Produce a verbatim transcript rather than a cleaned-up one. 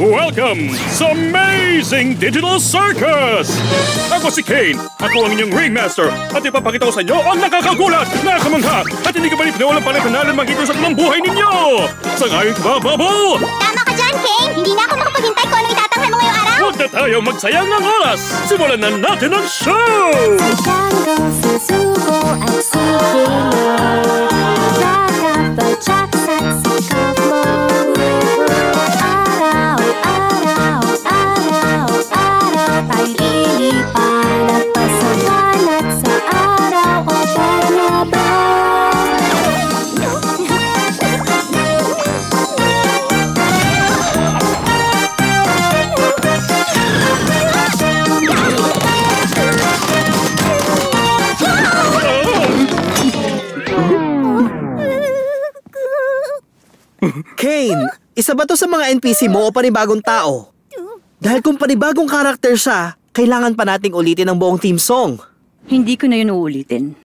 Welcome sa Amazing Digital Circus! Ako si Kane, ako ang inyong ringmaster at ipapakita ko sa inyo ang nakakagulat, nakamangha at hindi ka balik na walang panatanalan makita sa tamang buhay ninyo! Sangayon ka ba, Bubble? Tama ka dyan, Kane! Hindi na ako makapaghintay kung ano itatanghal mo ngayong araw! Huwag na tayo magsayang ng oras! Simulan na natin ang show! Sa jungle, susuko at sikilor Nakapagtsak sa sikap mo Araw, araw, araw, araw Tayo lilipad at pasawalat sa araw o Bernabé Kane, isa ba to sa mga N P C mo o panibagong tao? Dahil kung panibagong karakter siya, kailangan pa nating ulitin ang buong theme song. Hindi ko na yun uulitin.